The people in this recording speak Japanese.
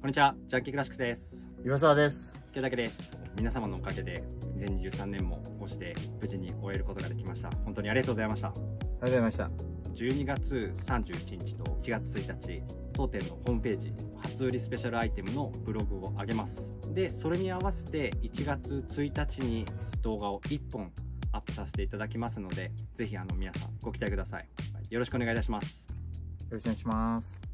こんにちは、ジャンキークラシックスです。 岩沢です。 今日だけです。皆様のおかげで2023年もこうして無事に終えることができました。本当にありがとうございました。 ありがとうございました。 12月31日と1月1日、当店のホームページ初売りスペシャルアイテムのブログを上げます。で、それに合わせて1月1日に動画を1本アップさせていただきますので、ぜひ皆さんご期待ください。よろしくお願いいたします。 よろしくお願いします。